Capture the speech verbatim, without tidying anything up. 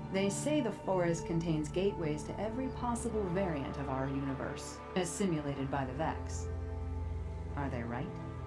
They say the forest contains gateways to every possible variant of our universe, as simulated by the Vex. Are they right?